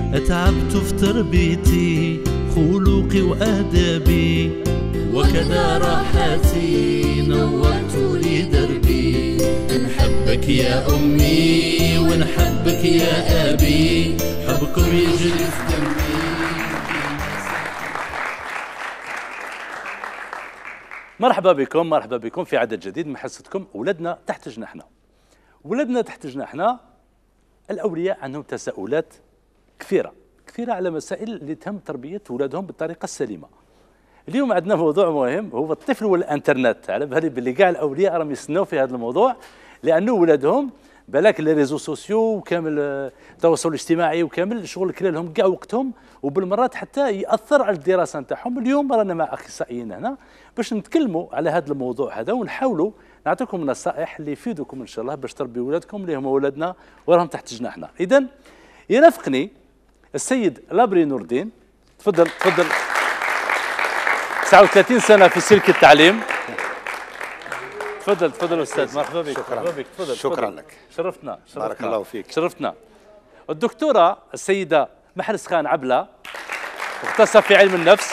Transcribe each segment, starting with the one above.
أتعبت في تربيتي خلقي وآدابي، وكذا راحتي نورت لي دربي. نحبك يا أمي ونحبك يا أبي، حبكم يجري في دمي. مرحبا بكم، مرحبا بكم في عدد جديد من حصتكم ولدنا تحت جناحنا. ولدنا تحت جناحنا الأولياء عندهم تساؤلات كثيرة على مسائل اللي تهم تربية أولادهم بالطريقة السليمة. اليوم عندنا موضوع مهم هو الطفل والإنترنت. على بالي باللي كاع الأولياء راهم يستناو في هذا الموضوع، لأنه ولادهم بالك لي ريزو سوسيو وكامل التواصل الاجتماعي وكامل شغل كلا لهم كاع وقتهم، وبالمرات حتى يأثر على الدراسة نتاعهم. اليوم رانا مع أخصائيين هنا باش نتكلموا على هذا الموضوع هذا، ونحاولوا نعطيكم نصائح اللي يفيدوكم إن شاء الله باش تربيوا ولادكم اللي هما ولادنا وراهم تحت جناحنا. إذن يرافقني السيد لابري نور الدين. تفضل تفضل. 39 سنة في سلك التعليم. تفضل تفضل أستاذ، مرحبا بك. شكرا مرحبا بك. تفضل شكرا تفضل. لك. شرفتنا بارك الله فيك. شرفتنا. الدكتورة السيدة محرز خان عبلة، مختصة في علم النفس.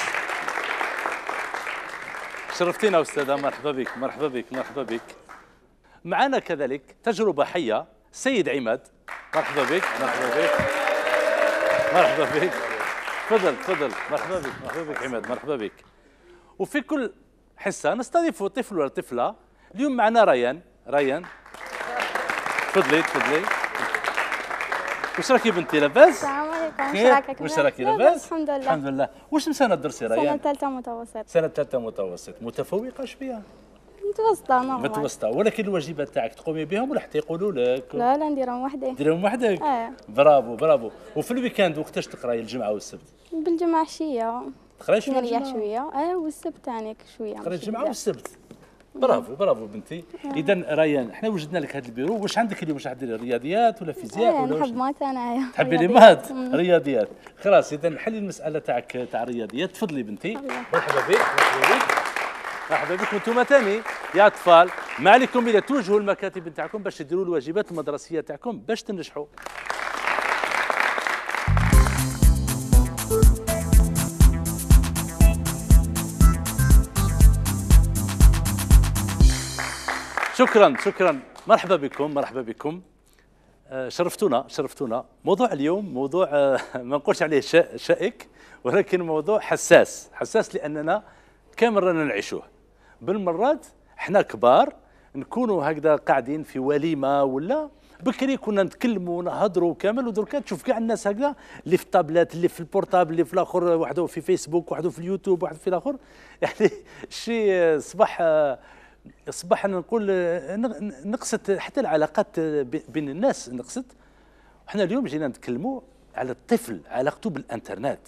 شرفتينا أستاذة، مرحبا بك مرحبا بك مرحبا بك. معنا كذلك تجربة حية السيد عماد. مرحبا بك مرحبا بك مرحبا بك. تفضل تفضل. مرحبا بك مرحبا بك عماد، مرحبا بك. وفي كل حصة نستضيف طفل ولا طفلة. اليوم معنا ريان. تفضلي تفضلي. واش راكي بنتي لاباس؟ السلام عليكم. خير؟ واش راكي لاباس؟ الحمد لله. الحمد لله. واش سنة درسي ريان؟ سنة ثالثة متوسط. سنة ثالثة متوسط. متفوقة شوية؟ متوسطة نورمال. متوسطة، ولكن الواجبات تاعك تقومي بهم ولا حتى يقولوا لك؟ لا نديرهم وحدي. ديرهم وحدك؟ برافو برافو. وفي الويكاند وقتاش تقراي الجمعة والسبت؟ بالجمعة عشية. تقراي شوية نريح شوية. والسبت تانيك شوية. تقراي الجمعة والسبت. برافو بنتي. إذا ريان احنا وجدنا لك هذا البيرو. واش عندك اليوم؟ واش عندك رياضيات ولا فيزياء ولا نحب مات انايا. تحبي لي مات؟ رياضيات. خلاص إذا نحلي المسألة تاعك تاع الرياضيات. تفضلي بنتي. مرحبا بك مرحبا بك مرحبا بك. وانتم ثاني يا اطفال ما عليكم الا توجهوا المكاتب نتاعكم باش تديروا الواجبات المدرسيه تاعكم باش تنجحوا. شكرا. مرحبا بكم. شرفتونا. موضوع اليوم موضوع ما نقولش عليه شائك، ولكن موضوع حساس لاننا كامل رانا نعيشوه. بالمرات احنا كبار نكونوا هكذا قاعدين في وليمه ولا بكري كنا نتكلموا ونهضروا كامل، ودركا تشوف كاع الناس هكذا اللي في الطابلات اللي في البورتابل اللي في الاخر، وحده في فيسبوك وحده في اليوتيوب وحده في الاخر. يعني شيء صباح نقول نقصت حتى العلاقات بين الناس نقصت. وحنا اليوم جينا نتكلموا على الطفل علاقته بالانترنت.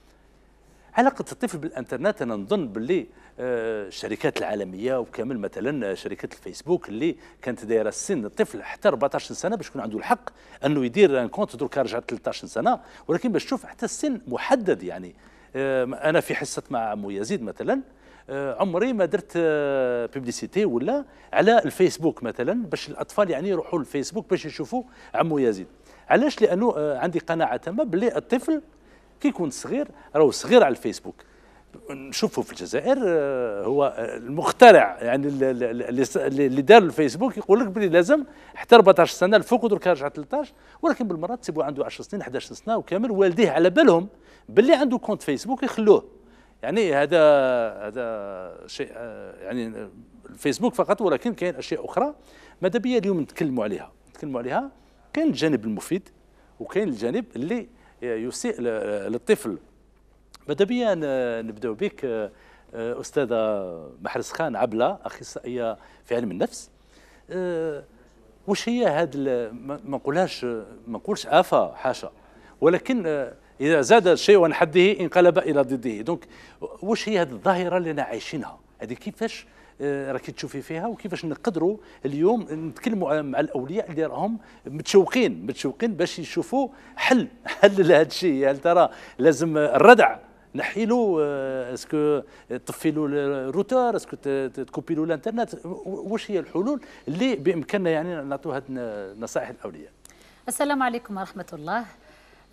علاقة الطفل بالانترنت انا نظن باللي الشركات العالميه وكامل مثلا شركه الفيسبوك اللي كانت دايره السن الطفل حتى 14 سنه باش يكون عنده الحق انه يدير ان كونت. دركا رجعت 13 سنه، ولكن باش تشوف حتى السن محدد. يعني انا في حصه مع عمو يزيد مثلا عمري ما درت بيبليسيتي ولا على الفيسبوك مثلا باش الاطفال يعني يروحوا للفيسبوك باش يشوفوا عمو يزيد. علاش؟ لانه عندي قناعه تامه باللي الطفل كي يكون صغير راهو صغير على الفيسبوك. نشوفه في الجزائر هو المخترع يعني اللي دار الفيسبوك يقول لك بلي لازم حتى 14 سنه الفوق، ودركا رجع 13. ولكن بالمرات تسيبوا عنده 10 سنين 11 سنه وكامل والديه على بالهم باللي عنده كونت فيسبوك يخلوه. يعني هذا شيء يعني الفيسبوك فقط، ولكن كاين اشياء اخرى ماذا بيا اليوم نتكلموا عليها. كاين الجانب المفيد وكاين الجانب اللي يسيء للطفل. ماذا بيا نبداو بك استاذه محرز خان عبله، اخصائيه في علم النفس. واش هي هذا ما نقولش آفة حاشا، ولكن اذا زاد الشيء عن حده انقلب الى ضده. دونك واش هي هذه الظاهره اللي عايشينها هذه؟ كيفاش راكي تشوفي فيها وكيفاش نقدروا اليوم نتكلموا مع الاولياء اللي راهم متشوقين باش يشوفوا حل لهذا الشيء؟ هل ترى لازم الردع نحي له؟ اسكو طفي له الروتر؟ اسكو تكوبي له الانترنت؟ واش هي الحلول اللي بامكاننا يعني نعطوا هذه النصائح الاولياء؟ السلام عليكم ورحمه الله.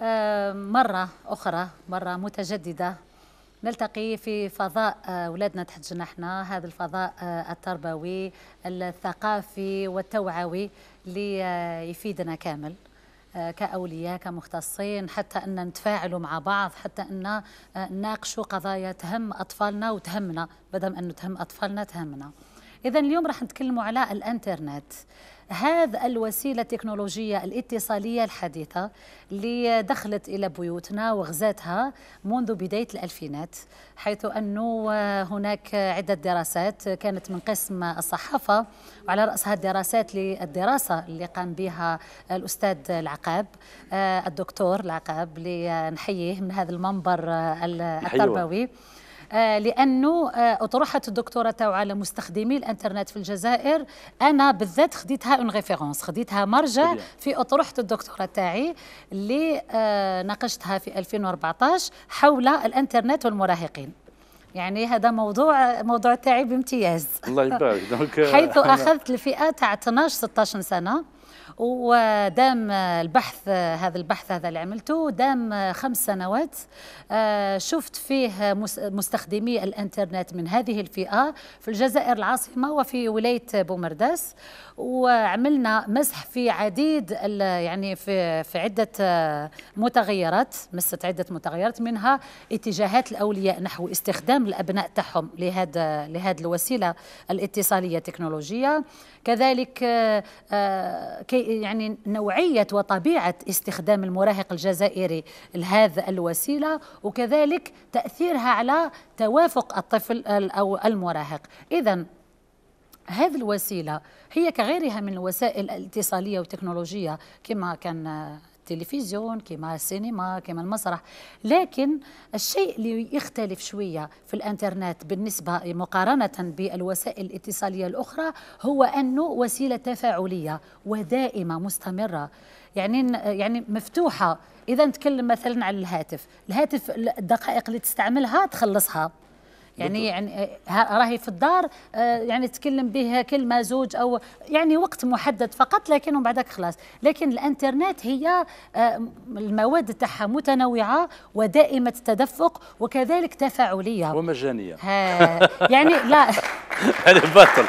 مرة أخرى، مرة متجددة، نلتقي في فضاء أولادنا تحت جناحنا، هذا الفضاء التربوي الثقافي والتوعوي اللي يفيدنا كامل كأولياء كمختصين، حتى أن نتفاعلوا مع بعض، حتى أن نناقشوا قضايا تهم أطفالنا وتهمنا، بدل أنه تهم أطفالنا تهمنا. إذا اليوم راح نتكلموا على الإنترنت، هذا الوسيلة التكنولوجية الاتصالية الحديثة اللي دخلت إلى بيوتنا وغزاتها منذ بداية الألفينات، حيث أنه هناك عدة دراسات كانت من قسم الصحافة، وعلى رأسها الدراسات للدراسة اللي قام بها الأستاذ العقاب، الدكتور العقاب، اللي نحييه من هذا المنبر التربوي، لأنه أطروحة الدكتوراه تاعو على مستخدمي الانترنت في الجزائر، أنا بالذات خديتها اون ريفيرونس، خديتها مرجع في أطروحة الدكتوراه تاعي اللي ناقشتها في 2014 حول الانترنت والمراهقين. يعني هذا موضوع تاعي بامتياز. الله يبارك. حيث أخذت الفئة تاع 12-16 سنة، ودام البحث هذا اللي عملته دام 5 سنوات. شفت فيه مستخدمي الانترنت من هذه الفئة في الجزائر العاصمة وفي ولاية بومرداس، وعملنا مسح في عديد يعني في عدة متغيرات، مست عدة متغيرات، منها اتجاهات الأولياء نحو استخدام الأبناء تاعهم لهذه الوسيلة الاتصالية التكنولوجية، كذلك يعني نوعية وطبيعة استخدام المراهق الجزائري لهذه الوسيلة، وكذلك تأثيرها على توافق الطفل أو المراهق. إذن هذه الوسيلة هي كغيرها من الوسائل الاتصالية والتكنولوجية، كما كان التلفزيون، كما السينما، كما المسرح، لكن الشيء اللي يختلف شوية في الانترنت بالنسبة مقارنة بالوسائل الاتصالية الأخرى هو أنه وسيلة تفاعلية ودائمة مستمرة، يعني مفتوحة. إذا نتكلم مثلا على الهاتف الدقائق اللي تستعملها تخلصها، يعني راهي في الدار يعني تتكلم به كلمة زوج أو يعني وقت محدد فقط، لكن ومن بعدك خلاص. لكن الانترنت هي المواد تاعها متنوعة ودائمة التدفق وكذلك تفاعلية ومجانية. يعني لا هذه باطل.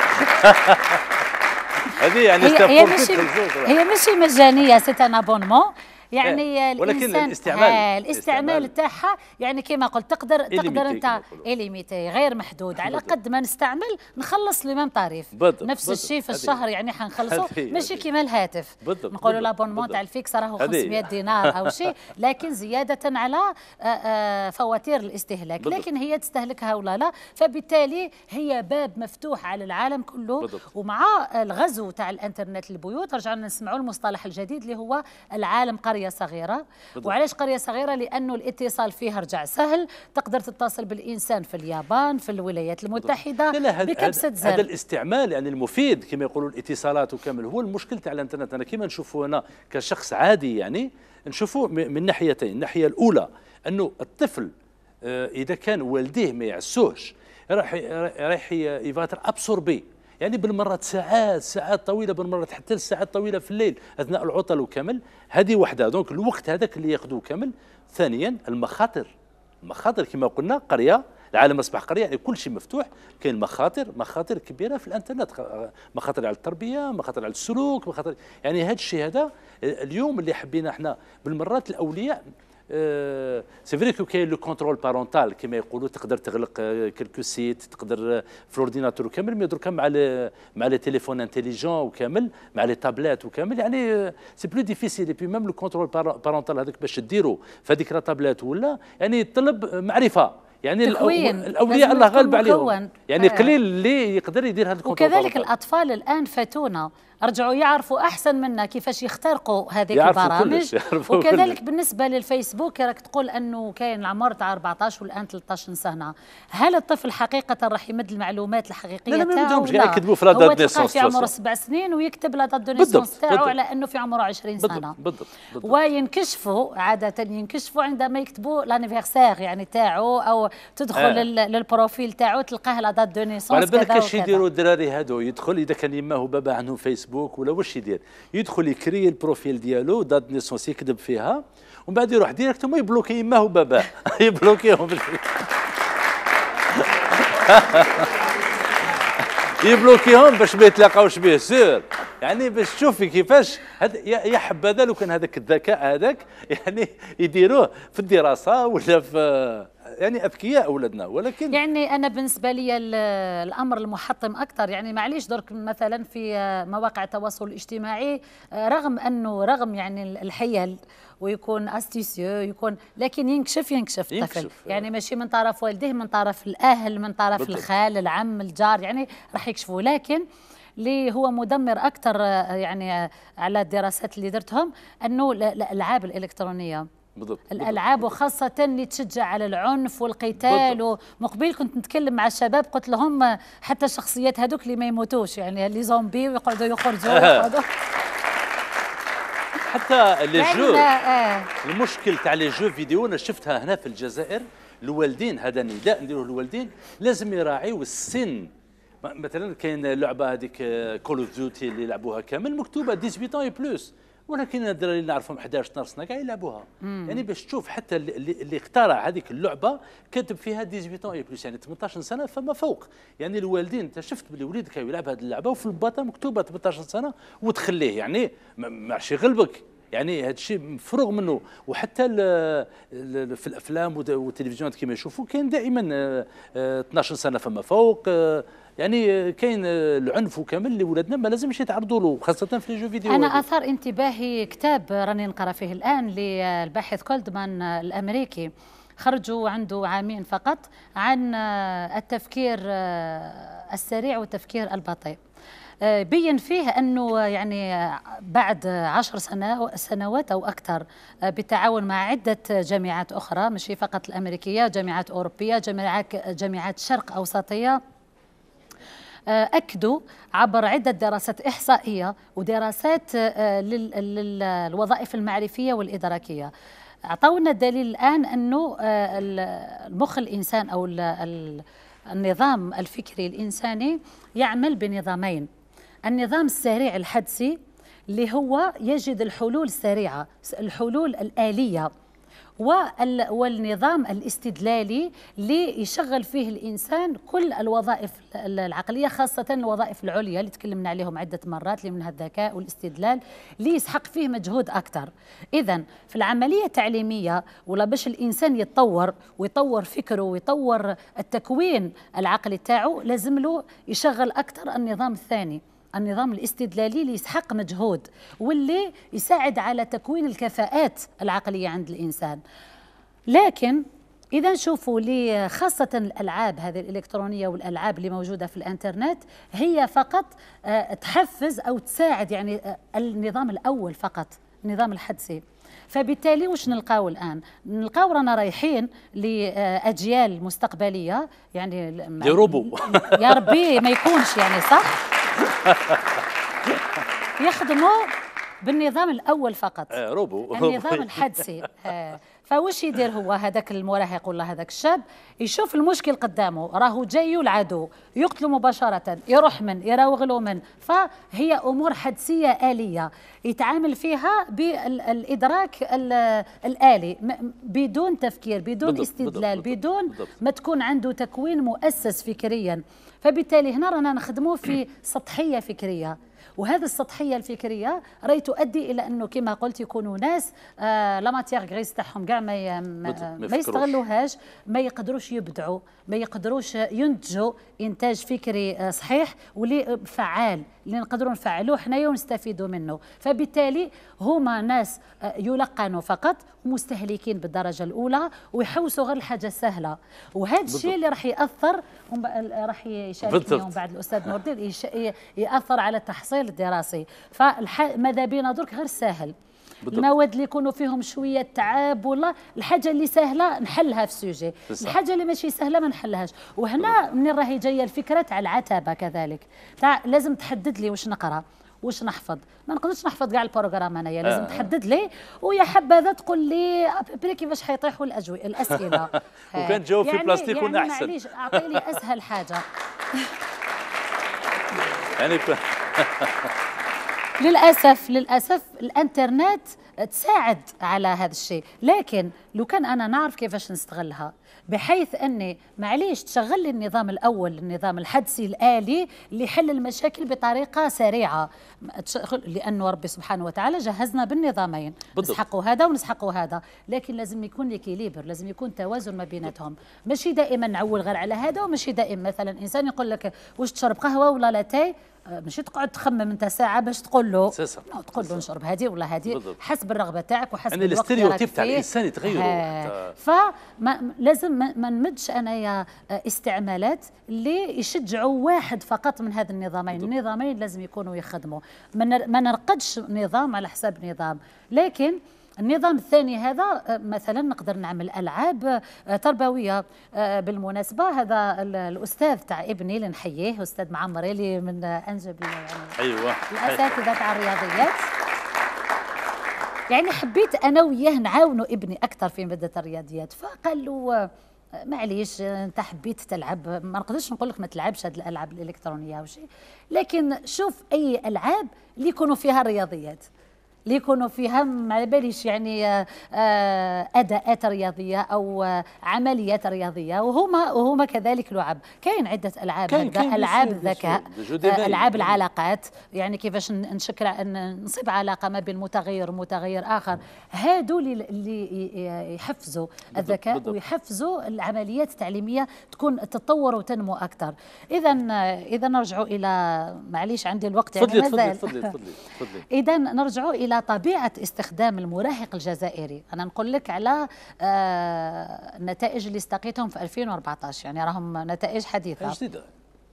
هذه يعني هي ماشي مجانية، سي ان ابونمون، يعني ولكن الاستعمال تاعها يعني كما قلت تقدر انت إليميتي غير محدود، على قد ما نستعمل نخلص لي ميم طريف، نفس الشيء في الشهر يعني حنخلصه، ماشي كيما الهاتف نقولوا لابونمون تاع الفيكس راهو 500 دينار او شيء، لكن زياده على فواتير الاستهلاك، لكن هي تستهلكها ولا لا، فبالتالي هي باب مفتوح على العالم كله. ومع الغزو تاع الانترنت للبيوت رجعنا نسمعوا المصطلح الجديد اللي هو العالم قرية صغيرة. وعلاش قرية صغيرة؟ لأنه الاتصال فيها رجع سهل، تقدر تتصل بالإنسان في اليابان، في الولايات المتحدة بكبسة زر. هذا الاستعمال يعني المفيد كما يقولوا الاتصالات وكامل هو المشكل تاع الانترنت. أنا كما نشوفه أنا كشخص عادي يعني نشوفه من ناحيتين. الناحية الأولى أنه الطفل إذا كان والديه ما يعسوش راح يفاتر أبسوربي، يعني بالمرات ساعات طويله، بالمرات حتى الساعات طويله في الليل اثناء العطل وكامل. هذه وحده، دونك الوقت هذاك اللي ياخذوه كامل. ثانيا المخاطر كما قلنا قريه، العالم اصبح قريه يعني كل شيء مفتوح، كاين مخاطر كبيره في الانترنت، مخاطر على التربيه، مخاطر على السلوك، مخاطر يعني هذا الشيء هذا اليوم اللي حبينا احنا بالمرات الاولياء. سي فري كو كاين لو كونترول بارونتال كما يقولوا، تقدر تغلق كلكو سيت، تقدر في الاورديناتور وكامل، مي دركا مع لي تيليفون انتيليجون وكامل، مع لي تابلات وكامل، يعني سي بلو ديفيسيل. اي بي ميم لو كونترول بارونتال هذاك باش ديرو في هذيك لا تابلات ولا يعني يطلب معرفه، يعني الاولياء الله غالب عليهم، يعني قليل اللي يقدر يدير هذا الكونترول. وكذلك الاطفال الان فاتونا رجعوا يعرفوا احسن منا كيفاش يخترقوا هذه البرامج. وكذلك بالنسبه للفيسبوك راك تقول انه كاين العمر تاع 14 والان 13 سنه، هل الطفل حقيقه راح يمد المعلومات الحقيقيه تاعو؟ لا يكتبوا في لا دات نيسونس في عمره 7 سنين ويكتب لا دات نيسونس تاعو على انه في عمره 20 سنه. بالضبط. وينكشفوا عاده عندما يكتبوا لانيفرسير يعني تاعو، او تدخل للبروفيل تاعو تلقاه لا دات دو نيسونس. على بالك اش يديروا الدراري هادو؟ يدخل اذا كان يماه وبابا عندهم فيسبوك ولا واش يدير؟ يدخل يكري البروفيل ديالو دات نيسونس يكتب فيها، ومن بعد يروح ديريكتومون يبلوكي يماه وباباه يبلوكيهم يبلوكيهم باش ما يتلاقاوش به سير. يعني باش تشوفي كيفاش هذا يا حبذا لو كان هذاك الذكاء هذاك يعني يديروه في الدراسه ولا في يعني اذكياء اولادنا. ولكن يعني انا بالنسبه لي الامر المحطم اكثر، يعني معليش درك مثلا في مواقع التواصل الاجتماعي رغم يعني الحيل ويكون استيسيو يكون، لكن ينكشف الطفل، يعني ماشي من طرف والديه، من طرف الاهل، من طرف بالضبط. الخال العم الجار، يعني راح يكشفوا. لكن اللي هو مدمر اكثر يعني على الدراسات اللي درتهم انه الالعاب الالكترونيه بالضبط. الالعاب، وخاصه اللي تشجع على العنف والقتال. ومقبل كنت نتكلم مع الشباب قلت لهم حتى الشخصيات هذوك اللي ما يموتوش، يعني اللي زومبي ويقعدوا يخرجوا ويقعدوا حتى لي يعني جو المشكل تاع لي جو فيديو انا شفتها هنا في الجزائر. الوالدين، هذا نداء نديروه للوالدين، لازم يراعيوا السن. مثلا كاين لعبه هذيك كول اوف ديوتي اللي يلعبوها كامل مكتوبه 18 اي بلس، ولكن الدراري اللي نعرفهم 11 12 سنه كاع يلعبوها. يعني باش تشوف حتى اللي اخترع هذيك اللعبه كاتب فيها 18 اي بلس، يعني 18 سنه فما فوق. يعني الوالدين انت شفت بلي وليدك يلعب هذه اللعبه وفي الباطه مكتوبه 18 سنه وتخليه، يعني ما عادش يغلبك. يعني هذا الشيء مفروغ منه. وحتى في الافلام والتلفزيونات كما يشوفوا كاين دائما 12 سنه فما فوق. يعني كاين العنف وكامل اللي ولادنا ما لازمش يتعرضوا له، خاصه في لي جو فيديو. انا اثار انتباهي كتاب راني نقرا فيه الان للباحث كولدمان الامريكي، خرجوا عنده عامين فقط، عن التفكير السريع والتفكير البطيء. بين فيه أنه يعني بعد 10 سنوات أو أكثر بالتعاون مع عدة جامعات أخرى، مش فقط الأمريكية، جامعات أوروبية، جامعات شرق أوسطية، أكدوا عبر عدة دراسات إحصائية ودراسات للوظائف المعرفية والإدراكية، أعطونا الدليل الآن أنه المخ الإنسان أو النظام الفكري الإنساني يعمل بنظامين: النظام السريع الحدسي اللي هو يجد الحلول السريعة، الحلول الآلية، والنظام الاستدلالي اللي يشغل فيه الإنسان كل الوظائف العقلية، خاصة الوظائف العليا اللي تكلمنا عليهم عدة مرات، اللي منها الذكاء والاستدلال، اللي يسحق فيه مجهود أكثر. إذن في العملية التعليمية ولا باش الإنسان يتطور ويطور فكره ويطور التكوين العقلي تاعو، لازم له يشغل أكثر النظام الثاني، النظام الاستدلالي، اللي يسحق مجهود واللي يساعد على تكوين الكفاءات العقلية عند الإنسان. لكن إذا نشوفوا لي خاصة الألعاب هذه الإلكترونية والألعاب اللي موجودة في الإنترنت، هي فقط تحفز أو تساعد يعني النظام الأول فقط، النظام الحدسي. فبالتالي وش نلقاو الآن؟ نلقاو رانا رايحين لأجيال مستقبلية، يعني يروبو يا ربي ما يكونش يعني صح يخدموا بالنظام الأول فقط، روبو النظام الحدسي. فوش يدير هو هذاك المراهق ولا هذاك الشاب؟ يشوف المشكل قدامه، راهو جاي العدو يقتله مباشرة، يروح يراوغ له فهي أمور حدسية آلية يتعامل فيها بالإدراك الآلي، بدون تفكير، بدون استدلال، بدون ما تكون عنده تكوين مؤسس فكريا. فبالتالي هنا رانا نخدموه في سطحية فكرية، وهذه السطحيه الفكريه راهي تؤدي الى انه كما قلت يكونوا ناس لا ماتيغ غريس تاعهم كاع ما يستغلوهاش، ما يقدروش يبدعوا، ما يقدروش ينتجوا انتاج فكري صحيح واللي فعال، اللي نقدروا نفعلوه حنايا ونستفيدوا منه. فبالتالي هما ناس يلقنوا فقط، مستهلكين بالدرجه الاولى، ويحوسوا غير الحاجه السهله. وهذا الشيء اللي راح ياثر، راح يشاركني بعد الاستاذ نور الدين، ياثر على التحصيل الدراسي. فماذا بينا درك غير سهل، المواد اللي يكونوا فيهم شويه تعب، ولا الحاجه اللي سهله نحلها في السوجي، الحاجه اللي ماشي سهله ما نحلهاش. وهنا منين راهي جايه الفكره تاع العتبه كذلك، تاع لازم تحدد لي واش نقرا واش نحفظ. ما نقدرش نحفظ كاع البروغرام انايا، لازم تحدد لي، ويا حبذا تقول لي بري كيفاش حيطيحوا الاسئله وكان تجاوب في بلاصتي يكون يعني احسن. معليش اعطي لي اسهل حاجه للاسف الانترنت تساعد على هذا الشيء، لكن لو كان انا نعرف كيفاش نستغلها بحيث اني معليش تشغل لي النظام الاول، النظام الحدسي الالي اللي يحل المشاكل بطريقه سريعه، لانه ربي سبحانه وتعالى جهزنا بالنظامين، نسحقوا هذا ونسحقوا هذا، لكن لازم يكون ليكيليبر، لازم يكون توازن ما بيناتهم، ماشي دائما نعول غير على هذا، وماشي دائما مثلا انسان يقول لك واش تشرب قهوه ولا لاتاي، ماشي تقعد تخمم انت ساعه باش تقول له تقول له نشرب هذه ولا هذه، حسب الرغبه تاعك وحسب يعني الوقت اللي راك فيه. الاستيريوتيب تاع الانسان يتغيروا، فلازم ما نمدش انايا استعمالات اللي يشجعوا واحد فقط من هذا النظامين، النظامين لازم يكونوا يخدموا، ما نرقدش نظام على حساب نظام، لكن النظام الثاني هذا مثلا نقدر نعمل العاب تربويه. بالمناسبه هذا الاستاذ تاع ابني اللي نحييه استاذ معمر اللي من انجب ايوه الاساتذه تاع الرياضيات، يعني حبيت انا وياه نعاونوا ابني اكثر في ماده الرياضيات، فقال له معليش انت حبيت تلعب، ما نقدرش نقول لك ما تلعبش هذه الالعاب الالكترونيه او شيء، لكن شوف اي العاب اللي يكونوا فيها الرياضيات، اللي يكونوا فيها ما على باليش يعني اداءات رياضيه او عمليات رياضيه، وهما كذلك لعب، كاين عده العاب، العاب الذكاء، العاب العلاقات، يعني كيفاش نشكل نصيب علاقه ما بين متغير اخر، هادو اللي يحفزوا الذكاء ويحفزوا العمليات التعليميه تكون تتطور وتنمو اكثر. اذا نرجعوا الى معليش عندي الوقت يعني مازال تفضلي اذا نرجعوا الى طبيعه استخدام المراهق الجزائري، انا نقول لك على النتائج اللي استقيتهم في 2014، يعني راهم نتائج حديثه جديده.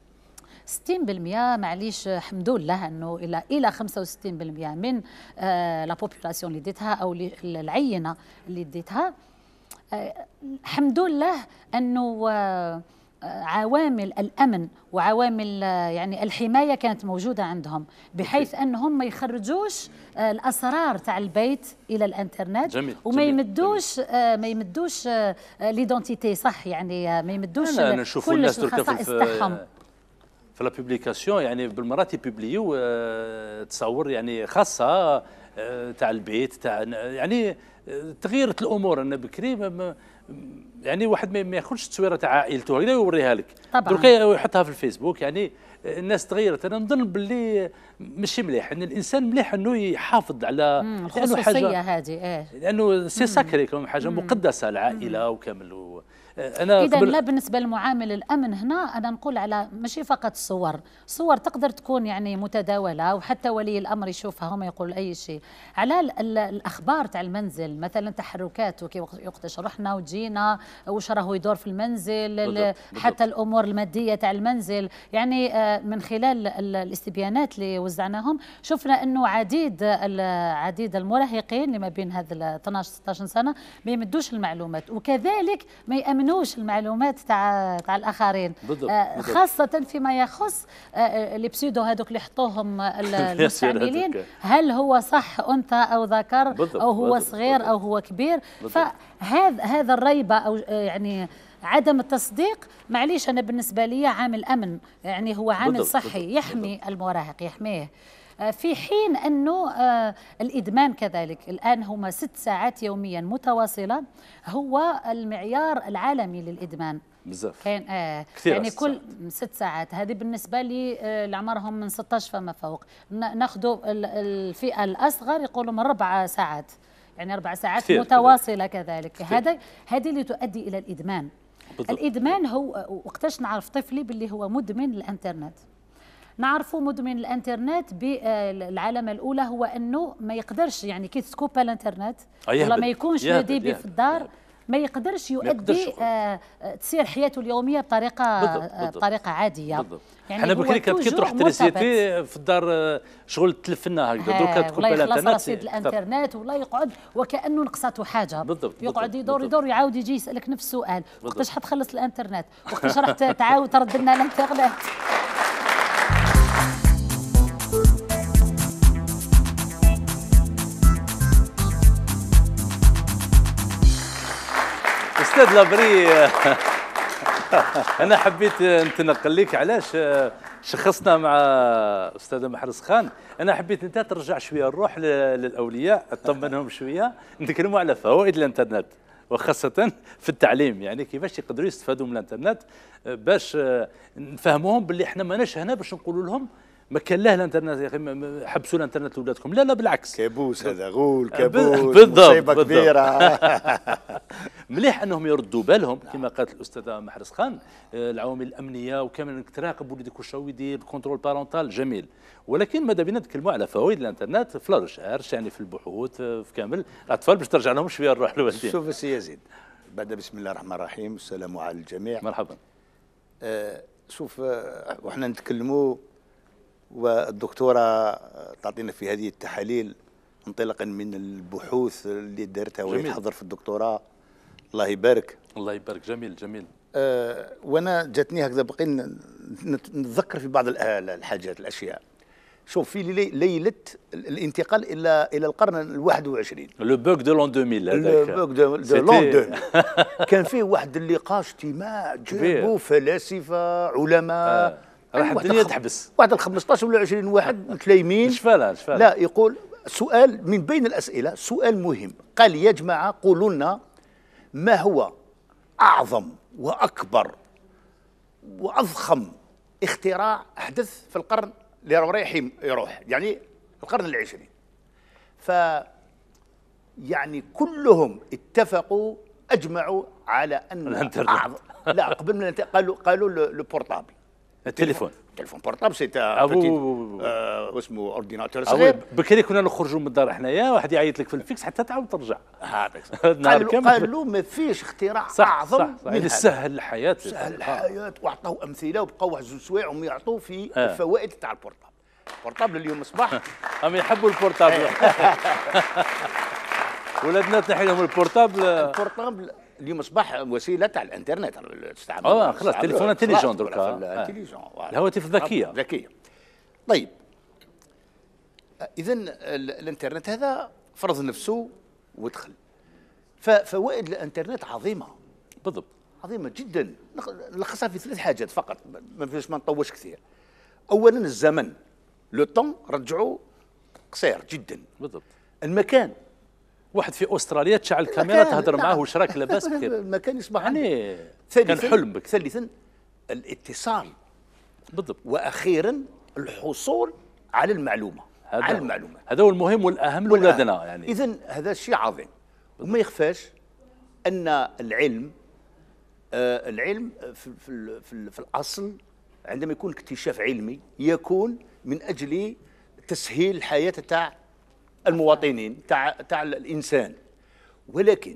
60% معليش الحمد لله انه الى 65% من لا بوبولاسيون اللي ديتها او العينه اللي ديتها، الحمد لله انه عوامل الامن وعوامل يعني الحمايه كانت موجوده عندهم، بحيث انهم ما يخرجوش الاسرار تاع البيت الى الانترنت، جميل. وما يمدوش ليدونتيتي، صح، يعني ما يمدوش كلش الخصائص تاعهم في لا بوبليكاسيون، يعني بالمرات يبوبليو تصور يعني خاصه تاع البيت تاع يعني تغيرت الامور. انا بكري يعني واحد ما ياخذش التصويره تاع عائلته هكذا ويوريها لك، دركا يحطها في الفيسبوك، يعني الناس تغيرت. انا نظن باللي ماشي مليح ان الانسان مليح انه يحافظ على الخصوصيه هذه، لانه سي ساكري كما حاجه مقدسه العائله وكامل. انا اذا لا بالنسبه لمعامل الامن هنا انا نقول على ماشي فقط صور تقدر تكون يعني متداوله وحتى ولي الامر يشوفها وما يقول اي شيء، على الاخبار تاع المنزل مثلا تحركات وقتاش رحنا وجينا واش راهو يدور في المنزل، بالضبط. حتى الامور الماديه تاع المنزل، يعني من خلال الاستبيانات اللي وزعناهم شفنا انه عديد المراهقين اللي ما بين هذا 12 16 سنه ما يمدوش المعلومات، وكذلك ما يامنوش المعلومات تاع الاخرين، خاصه فيما يخص لي بسيدو هذوك اللي حطوهم المستعملين، هل هو صح انثى او ذكر او هو صغير او هو كبير، فهذا الريبه او يعني عدم التصديق معليش انا بالنسبه لي عامل امن، يعني هو عامل صحي يحمي المراهق يحميه، في حين أنه الإدمان كذلك. الآن هما 6 ساعات يوميا متواصلة هو المعيار العالمي للإدمان بزاف، كاين يعني كل 6 ساعات. هذه بالنسبة لي اللي عمرهم من 16 فما فوق، ناخذوا الفئة الأصغر يقولوا من 4 ساعات، يعني 4 ساعات متواصلة كذلك. هذه اللي تؤدي إلى الإدمان. الإدمان هو وقتاش نعرف طفلي باللي هو مدمن الإنترنت؟ نعرفوا مدمن الانترنت بالعلامه الاولى هو انه ما يقدرش، يعني كي تسكوبا الانترنت ولا ما يكونش لديه في الدار ما يقدرش يؤدي تسير حياته اليوميه بطريقه عاديه. بالضبط. يعني احنا بكري كي تروح تريسيتي في الدار شغل تلفنا هكذا، دركا تكوبا الانترنت ولا يخلص رصيد الانترنت ولا يقعد وكانه نقصته حاجه. بالضبط. يقعد يدور يعاود يجي يسالك نفس السؤال، وقتاش حتخلص الانترنت، وقتاش راح تعاود ترد لنا الانترنت. استاذ لابري انا حبيت نتنقل لك علاش شخصنا مع استاذه محرز خان. انا حبيت انت ترجع شويه الروح للاولياء، تطمنهم شويه، نتكلموا على فوائد الانترنت وخاصه في التعليم، يعني كيفاش يقدروا يستفادوا من الانترنت باش نفهموهم باللي احنا ماناش هنا باش نقولوا لهم ما كان له الانترنت يا اخي حبسوا الانترنت لاولادكم، لا لا بالعكس، كابوس هذا، غول كابوس، بالضبط مصيبه كبيره. مليح انهم يردوا بالهم كما قالت الاستاذه محرز خان، العوامل الامنيه وكامل تراقب وليدك واش هو يدير، كنترول بارونتال جميل، ولكن ماذا بينا نتكلموا على فوائد الانترنت في الريشيرش، يعني في البحوث في كامل الاطفال باش ترجع لهم شويه الروح الوالدين. شوف السي يزيد، بعد بسم الله الرحمن الرحيم والسلام على الجميع. مرحبا. شوف وحنا نتكلموا والدكتوره تعطينا في هذه التحاليل انطلاقا من البحوث اللي دارتها وهي تحضر في الدكتوراه، الله يبارك. الله يبارك، جميل جميل. وانا جاتني هكذا بقي نتذكر في بعض الحاجات الاشياء. شوف في ليله الانتقال الى القرن ال21، لو بوك دو لون 2000 هذاك، لو بوك دو لون 2000 كان فيه واحد اللقاء اجتماع جابوا فلاسفه علماء، راح الدنيا تحبس، واحد 15 ولا 20 واحد متلايمين. شفالها لا يقول سؤال من بين الاسئله، سؤال مهم، قال يا جماعه قولوا لنا ما هو اعظم واكبر واضخم اختراع حدث في القرن اللي رايح يروح، يعني القرن العشرين. ف يعني كلهم اتفقوا اجمعوا على ان الانترنت. لا قبل من قالوا لو بورتابل، التليفون بورتابل سي اسمه اورديناتور صغير. بكري كنا نخرجوا من الدار حنايا، واحد يعيط لك في الفيكس حتى تعاود ترجع. قالوا ما فيش اختراع اعظم من يعني سهل الحياه، سهل الحياه، واعطوا امثله وبقوا واحد زوج سوايع وهم يعطوا في الفوائد تاع البورتابل. البورتابل اليوم اصبح هم يحبوا البورتابل. ولادنا تنحي لهم البورتابل. البورتابل اليوم اصبح وسيله تاع الانترنت تستعمل. خلاص تليفون انتيليجون دركا، الهواتف الذكيه. ذكيه. طيب اذا الانترنت هذا فرض نفسه ودخل. ففوائد الانترنت عظيمه. بالضبط. عظيمه جدا، نلخصها في 3 حاجات فقط، ما فيش ما نطوش كثير. اولا الزمن، لو طون رجعوه قصير جدا. بالضبط. المكان، واحد في استراليا تشعل الكاميرا تهضر معاه واش راك لاباس بخير. المكان يصبح يعني كان حلم بك. ثالثا الاتصال. بالضبط. واخيرا الحصول على المعلومه. هذا هو المهم والاهم لاولادنا يعني. اذا هذا شيء عظيم، وما يخفاش ان العلم في الاصل عندما يكون اكتشاف علمي يكون من اجل تسهيل الحياه تاع المواطنين تاع الانسان، ولكن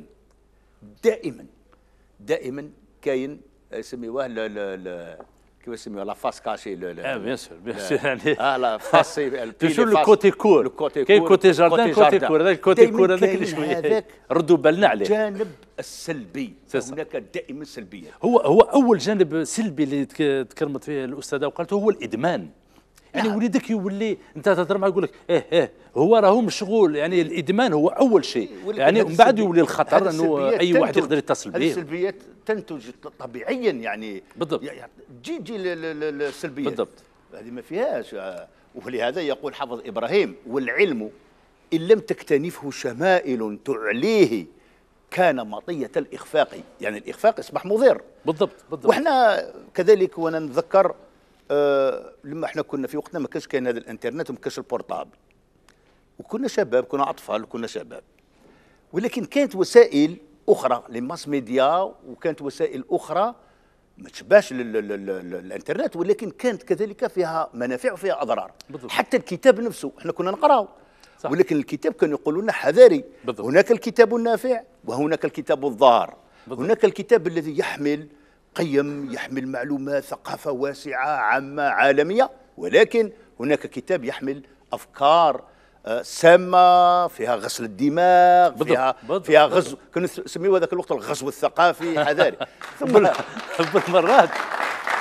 دائما كاين يسميوه كيف يسميوه لا فاس كاشي. بيان سور يعني لا فاس توجور لو كوتي كور، كاين كوتي جاردان كوتي كور، هذاك الكوتي كور هذاك اللي شويه ردوا بالنا عليه. الجانب السلبي، هناك دائما سلبيه. هو اول جانب سلبي اللي تكرمت فيه الاستاذه وقالته هو الادمان. يعني وليدك يولي انت تهضر معاه يقول لك هو راهو مشغول، يعني الادمان هو اول شيء، يعني من بعد يولي الخطر انه اي واحد يقدر يتصل به. السلبيات تنتج طبيعيا، يعني بالضبط تجي السلبيات بالضبط، هذه ما فيهاش. ولهذا يقول حافظ ابراهيم: والعلم ان لم تكتنفه شمائل تعليه كان مطيه الاخفاق، يعني الاخفاق يصبح مضر. بالضبط. واحنا كذلك، وانا نتذكر لما احنا كنا في وقتنا ما كانش كاين هذا الانترنت وما كانش البورتابل، وكنا شباب، كنا اطفال وكنا شباب، ولكن كانت وسائل اخرى للماس ميديا، وكانت وسائل اخرى ما تشبهش الانترنت، ولكن كانت كذلك فيها منافع وفيها اضرار. بالضبط. حتى الكتاب نفسه احنا كنا نقراو، ولكن الكتاب كانوا يقولوا لنا حذاري، هناك الكتاب النافع وهناك الكتاب الضار. هناك الكتاب الذي يحمل قيم، يحمل معلومات، ثقافة واسعة عامة عالمية، ولكن هناك كتاب يحمل أفكار سامة، فيها غسل الدماغ، فيها غزو، كانوا يسميوه ذاك الوقت الغزو الثقافي. حذاري. ثم بالمرات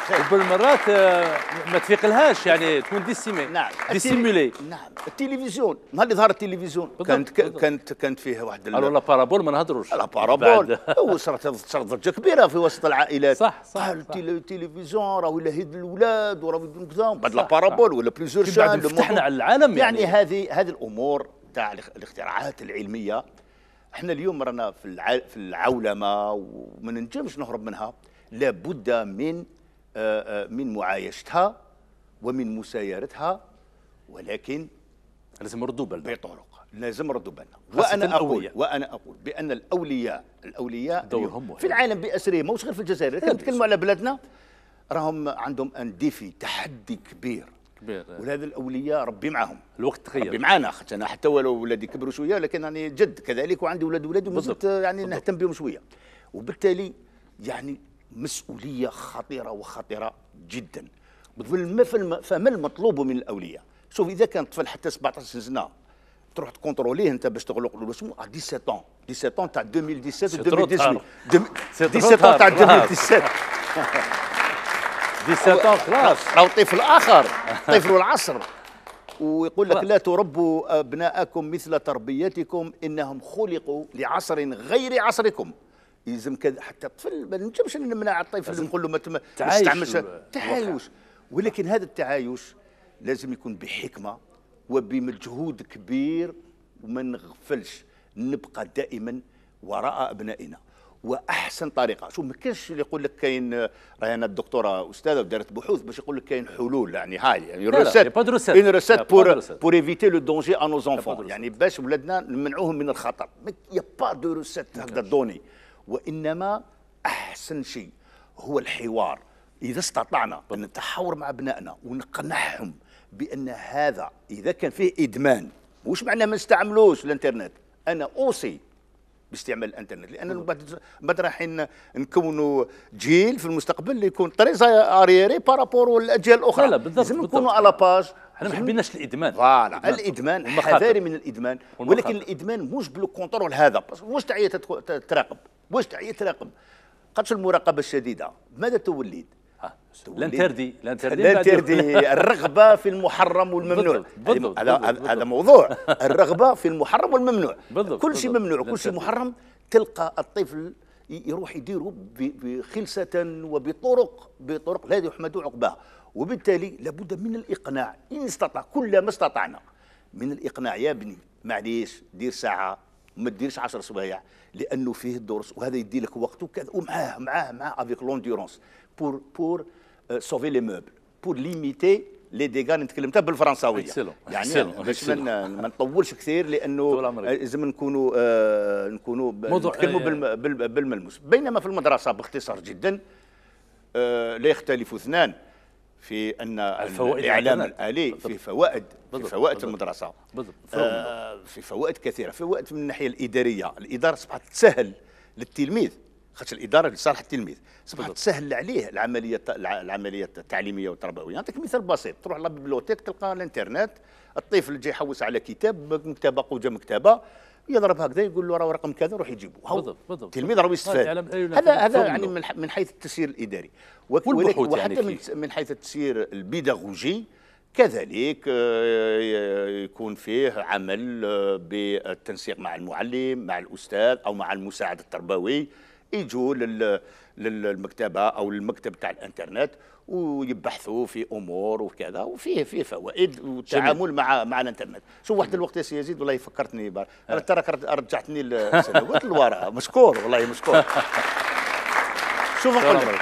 وبالمرات ما تفيقلهاش يعني تكون ديسيمي. نعم ديسيمولي. نعم التلفزيون نهار اللي ظهر التلفزيون كانت فيه واحد الو لا بارابول ما نهضروش. لا بارابول وصارت ضجه كبيره في وسط العائلات. صح قال التلفزيون راهو يلهي الاولاد وراه كذا بعد لا بارابول ولا بليزيور شان فتحنا على العالم يعني هذه الامور تاع الاختراعات العلميه. احنا اليوم رانا في العولمه وما ننجمش نهرب منها. لابد من معايشتها ومن مسايرتها، ولكن لازم نردوا بالنا بطرق لازم نردوا بالنا. وانا اقول بان الاولياء دورهم في العالم باسره، ماهوش غير في الجزائر. كان نتكلموا على بلادنا راهم عندهم ان ديفي، تحدي كبير. ولهذا الاولياء ربي معهم. الوقت تغير ربي معنا، خاطر انا حتى ولو ولادي كبروا شويه لكن راني جد كذلك وعندي ولادي ومازلت يعني نهتم بهم شويه. وبالتالي يعني مسؤوليه خطيره جدا. فما المطلوب من الاولياء؟ شوف اذا كان طفل حتى 17 سنه تروح تكونتروليه انت باش تغلق له اسمه 17 تاع 2017 و 2018 17 تاع 2017 17 خلاص راهو طفل اخر طفل العصر. ويقول لك لا تربوا ابناءكم مثل تربيتكم انهم خلقوا لعصر غير عصركم. يلزم كذا حتى الطفل ما نجمش نمنع الطفل نقول له ما تستعملش تعايش. ولكن هذا التعايش لازم يكون بحكمه وبمجهود كبير وما نغفلش، نبقى دائما وراء ابنائنا. واحسن طريقه شوف ما كاينش اللي يقول لك كاين راهي انا الدكتوره استاذه ودارت بحوث باش يقول لك كاين حلول يعني هاي يعني روسيت بور ايفيتي لو دونجي ا نو زونفون يعني باش ولادنا نمنعوهم من الخطر. يا با دو روسيت هكذا دوني. وانما احسن شيء هو الحوار. اذا استطعنا ان نتحاور مع ابنائنا ونقنعهم بان هذا اذا كان فيه ادمان مش معناه ما نستعملوش الانترنت. انا اوصي باستعمال الانترنت لان بعد رايحين نكونوا جيل في المستقبل اللي يكون طريز اريري بارابور والاجيال الاخرى. لازم نكونوا على باج. احنا ما حبيناش الادمان. فوالا الادمان حذاري من الادمان. ولكن الادمان مش بلو كونترول هذا. واش تعيا تراقب؟ واش تعيا تراقب؟ قدش المراقبه الشديده ماذا تولد؟ لانتردي الرغبه في المحرم والممنوع. هذا موضوع الرغبه في المحرم والممنوع. كل شيء ممنوع كل شيء محرم. تلقى الطفل يروح يديره بخلسه وبطرق لا يحمد عقباها. وبالتالي لابد من الاقناع ان استطاع كل ما استطعنا من الاقناع. يا ابني معليش دير ساعه وما تديرش 10 سوايع لانه فيه الدرس وهذا يدي لك وقت وكذا ومعاه افيك لونديرونس بور سوفي لي موبل بور ليميتي لي ديغا. نتكلمتها بالفرنساويه يعني باش ما نطولش كثير لانه لازم نكونوا نتكلموا بالملموس. بينما في المدرسه باختصار جدا لا يختلف اثنان في ان الاعلام الالي في فوائد المدرسه في فوائد كثيره. فوائد من الناحيه الاداريه. الاداره اصبحت تسهل للتلميذ خاطر الاداره لصالح التلميذ اصبحت تسهل عليه العمليه التعليميه والتربويه. نعطيك مثال بسيط. تروح للبيبليوتيك تلقى الانترنت الطفل جاي يحوس على كتاب مكتبه قوجه مكتبه يضرب هكذا يقول له راه رقم كذا روح يجيبه. التلميذ راه يستفاد. هذا يعني من حيث التسيير الاداري. وحتى من حيث التسيير البيداغوجي كذلك يكون فيه عمل بالتنسيق مع المعلم مع الاستاذ او مع المساعد التربوي. يجوا للمكتبه او المكتب تاع الانترنت ويبحثوا في امور وكذا وفيه فوائد والتعامل مع الانترنت. شوف واحد الوقت يا سي يزيد والله فكرتني تراك رجعتني السنوات للوراء. مشكور والله مشكور. شوف نقول لك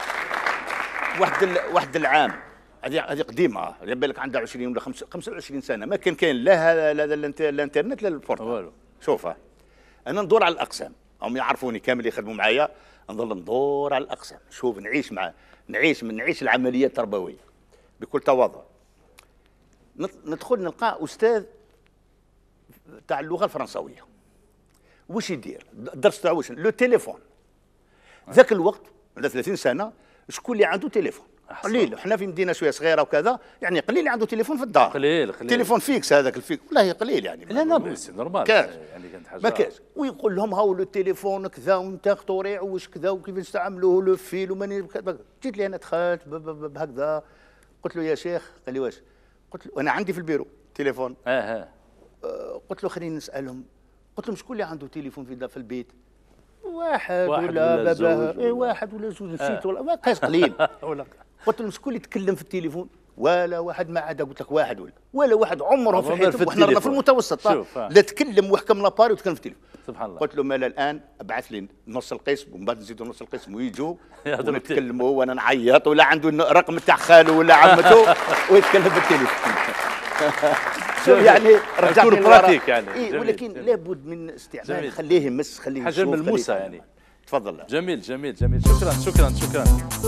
واحد العام هذه قديمه على بالك عندها 20 ولا 25 سنه ما كان لا الانترنت لا البورتال. شوف انا ندور على الاقسام هم يعرفوني كامل اللي يخدموا معايا. نظل ندور على الاقسام شوف نعيش العمليه التربويه بكل تواضع. ندخل نلقى استاذ تاع اللغه الفرنسويه. واش يدير؟ الدرس تاعو واش؟ لو تليفون. ذاك الوقت عندها 30 سنه شكون اللي عنده تليفون؟ قليل. حنا في مدينه شويه صغيره وكذا، يعني قليل اللي عنده تليفون في الدار. قليل. تليفون فيكس، هذاك الفيكس والله قليل يعني. لا لا سي نورمال يعني كانت حاجه ما كاش. ويقول لهم هاو التليفون كذا وانت اخترع واش كذا وكيفاش تعملوه لو فيل وماني. جيت لي انا دخلت بهكذا، قلت له يا شيخ، قال لي واش؟ قلت له وانا عندي في البيرو تليفون. قلت له خليني نسالهم. قلت لهم شكون اللي عنده تليفون في البيت؟ واحد ولا باباه، واحد ولا زوج، نسيت ولا ما كاش قليل. قلت لهم شكون اللي يتكلم في التليفون؟ ولا واحد ما عدا. قلت لك واحد ولا واحد عمره في حياته. وحنا رانا في المتوسط، لا تكلم وحكم لاباري وتكلم في التليفون. سبحان الله. قلت له مالا الان ابعث لي نص القسم ومن بعد نزيدوا نص القسم ويجوا ونتكلموا وانا نعيط، ولا عنده رقم تاع خاله ولا عمته ويتكلم بالتليفون. شوف يعني رجعنا براتيك يعني. إيه، ولكن لابد من استعمال، خليه يمس، خليه يشوف، حاجه ملموسه يعني. تفضل. جميل جميل جميل، شكرا شكرا شكرا.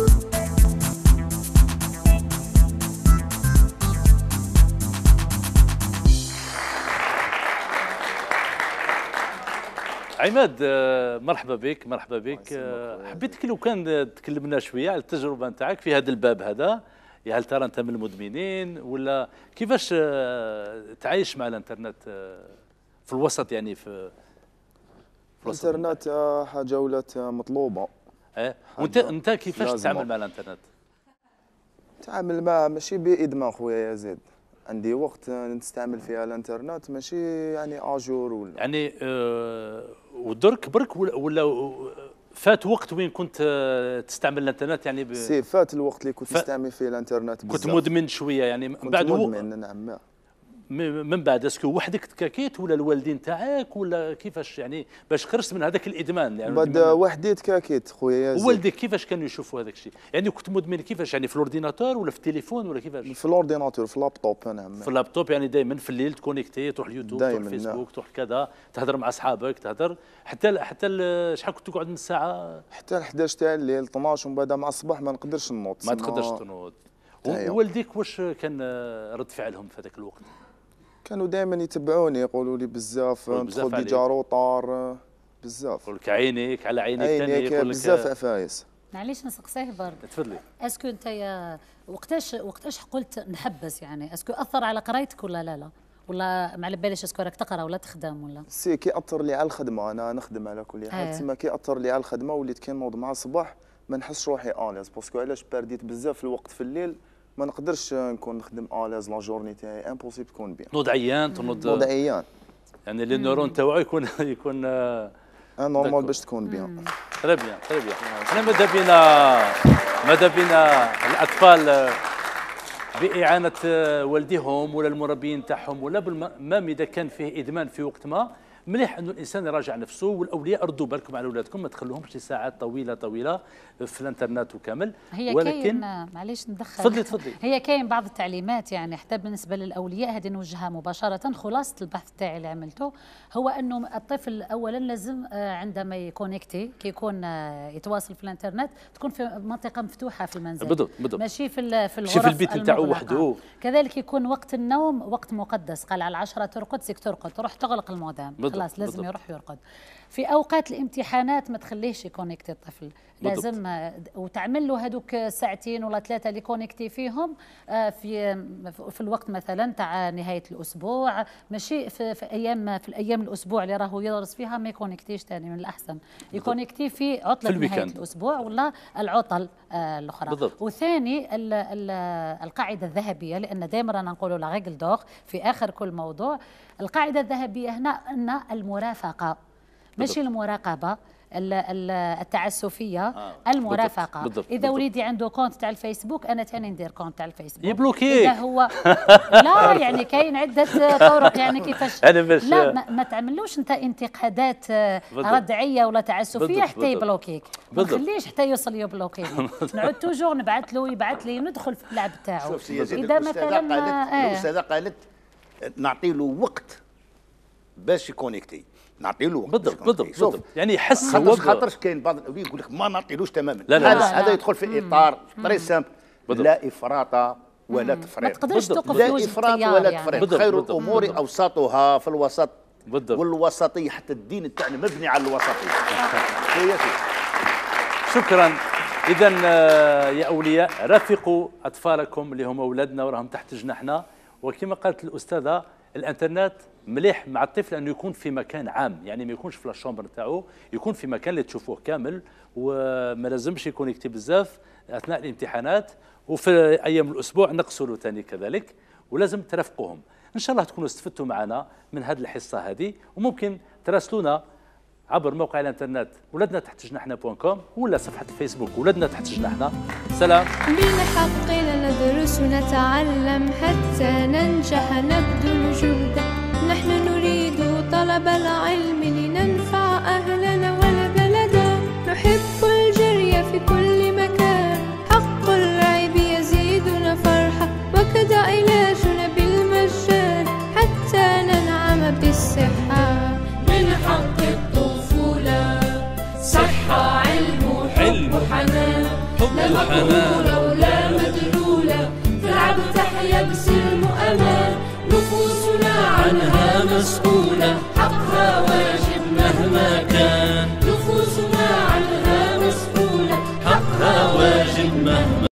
عماد، مرحبا بك مرحبا بك. حبيتك لو كان تكلمنا شويه على التجربه نتاعك في هذا الباب هذا. هل ترى انت من المدمنين ولا كيفاش تعيش مع الانترنت في الوسط يعني في الانترنت؟ حاجه ولات مطلوبه. وانت كيفاش تتعامل مع الانترنت؟ تعامل معه ماشي بادمان خويا يا زيد. عندي وقت نستعمل فيها الانترنت، ماشي يعني اجور ولا يعني ودرك برك ولا فات وقت وين كنت تستعمل الانترنت يعني سي فات الوقت اللي كنت نستعمل فيه الانترنت بزاف. كنت مدمن شويه يعني كنت بعد مدمن نعم. من بعد اسكو وحدك تكاكيت ولا الوالدين تاعك ولا كيفاش يعني باش خرجت من هذاك الادمان؟ يعني بعد وحدي تكاكيت خويا يا زيد. والديك كيفاش كانوا يشوفوا هذاك الشيء؟ يعني كنت مدمن كيفاش يعني في الاورديناتور ولا في التليفون ولا كيفاش؟ في الاورديناتور، في اللابتوب. نعم في اللابتوب. يعني دائما في الليل تكونيكتي، تروح اليوتيوب، تروح الفيسبوك، تروح كذا، تهضر مع اصحابك، تهضر حتى شحال كنت تقعد من الساعه؟ حتى 11 تاع الليل 12، ومن بعد مع الصباح ما نقدرش نوض. ما تقدرش تنوض. والديك واش كان رد فعلهم في هذاك الوقت؟ كانوا دائما يتبعوني، يقولوا لي بزاف ندخل ديجا روطار بزاف. يقول لك عينيك على عينيك ثاني، يقول لك بزاف عفايس. معليش نسقسيه برك. تفضلي. اسكو انت وقتاش قلت نحبس يعني؟ اسكو اثر على قرايتك ولا لا؟ ولا ما على باليش اسكو راك تقرا ولا تخدم ولا؟ سي كي اثر لي على الخدمه، انا نخدم على كل حال. تما كي اثر لي على الخدمه وليت كي نوض مع الصباح ما نحسش روحي اليز، باسكو علاش برديت بزاف الوقت في الليل، ما نقدرش نكون نخدم اليز لا جورني تاعي، امبوسيبل تكون بيان. تنوض عيان، تنوض عيان، يعني لي نورون تاعو يكون نورمال باش تكون بيان. تري بيان تري بيان. احنا ماذا بينا الاطفال باعانه والديهم ولا المربيين تاعهم ولا بالمام اذا كان فيه ادمان في وقت ما، مليح انه الانسان يراجع نفسه، والاولياء ردوا بالكم على اولادكم، ما تخلوهمش ساعات طويله في الانترنت وكامل. هي ولكن معليش ندخل. تفضلي. هي كاين بعض التعليمات يعني حتى بالنسبه للاولياء، هذه نوجهها مباشره. خلاصه البحث تاعي اللي عملته هو انه الطفل اولا لازم عندما يكونيكتي كي يكون يتواصل في الانترنت تكون في منطقه مفتوحه في المنزل. بالضبط. ماشي في الغرف، ماشي في البيت نتاعو وحده. كذلك يكون وقت النوم وقت مقدس، قال على 10 ترقد سيك ترقد، تروح تغلق المودام خلاص لازم يروح يرقد. في اوقات الامتحانات ما تخليهش يكونيكتي الطفل، لازم وتعمل له هذوك ساعتين ولا 3 اللي كونيكتي فيهم في الوقت مثلا تاع نهايه الاسبوع، ماشي في الايام الاسبوع اللي راهو يدرس فيها ما يكونيكتيش ثاني. من الاحسن يكونيكتي في عطله نهايه الاسبوع ولا العطل الاخرى. بالضبط. وثاني القاعده الذهبيه، لان دائما رانا نقولوا لا ريغل دور في اخر كل موضوع. القاعده الذهبيه هنا ان المرافقه ماشي المراقبه التعسفيه. المرافقه. بالضبط. اذا وليدي عنده كونت تاع الفيسبوك، انا ثاني ندير كونت تاع الفيسبوك. يبلوكي. اذا هو لا يعني كاين عده طرق يعني كيفاش. لا ما تعملوش انت انتقادات ردعيه ولا تعسفيه حتى يبلوكيك. ما نخليش حتى يوصل يبلوكيني. نعود توجور نبعث له يبعث لي ندخل في اللعب تاعو. اذا مثلا الاستاذه قالت نعطي له وقت باش يكونيكتي، نعطي له وقت. بالضبط. يعني يحس هو خاطرش كاين بعض الاولياء يقول لك ما نعطيلوش تماما. هذا يدخل في اطار طري سامبل، لا افراط ولا تفريط. ما تقدرش توقف لا افراط ولا تفريط. خير الامور اوسطها في الوسط. والوسطيه حتى الدين تاعنا مبني على الوسطيه. شكرا إذا يا أولياء رافقوا أطفالكم اللي هم أولادنا وراهم تحت جناحنا. وكما قالت الأستاذة الانترنت مليح مع الطفل أنه يكون في مكان عام، يعني ما يكونش في الشومبر نتاعو، يكون في مكان اللي تشوفوه كامل، وما لازمش يكون يكتب بزاف أثناء الامتحانات، وفي أيام الأسبوع نقصوا له ثاني كذلك، ولازم ترافقوهم. إن شاء الله تكونوا استفدتوا معنا من هذه الحصة هذه، وممكن تراسلونا عبر موقع الانترنت ولدنا تحت جناحنا.com ولا صفحة الفيسبوك ولدنا تحت جناحنا. سلام. بالحق ندرس ونتعلم حتى ننجح نبذل جهدا، نحن نريد طلب العلم لننفع أهلنا والبلدا، نحب الجري في كل مكان، حق العيب يزيدنا فرحة، وكذا علاجنا بالمجان حتى ننعم بالصحة. من حق الطفولة صحة علم وحب وحنان، لا مقهورة ولا مدلولة، تلعب تحيا بسلم وأمان، نفوسنا عنها مسؤولة.